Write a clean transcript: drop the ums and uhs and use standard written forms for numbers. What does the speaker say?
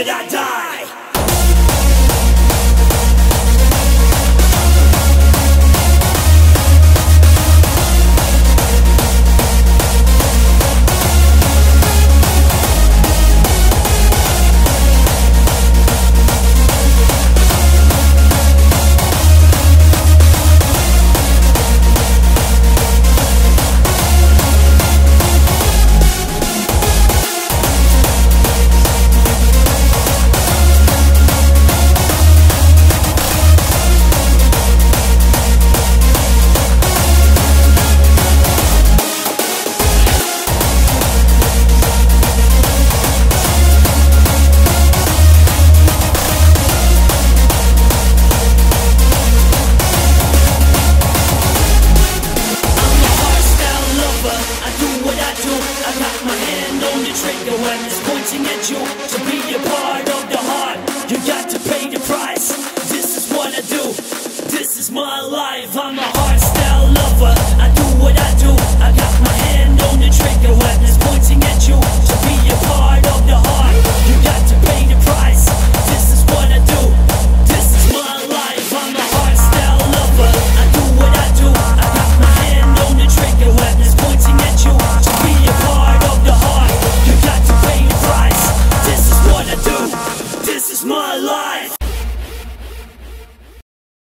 should I die? When it's pointing at you, to be a part of the heart, you got to pay the price. This is what I do, this is my life, I'm a